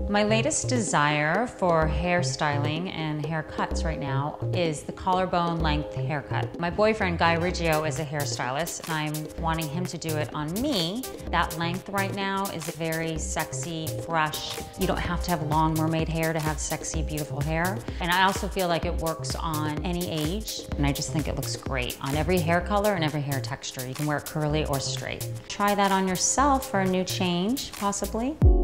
My latest desire for hairstyling and haircuts right now is the collarbone length haircut. My boyfriend, Guy Rios, is a hairstylist, and I'm wanting him to do it on me. That length right now is very sexy, fresh. You don't have to have long mermaid hair to have sexy, beautiful hair. And I also feel like it works on any age, and I just think it looks great on every hair color and every hair texture. You can wear it curly or straight. Try that on yourself for a new change, possibly.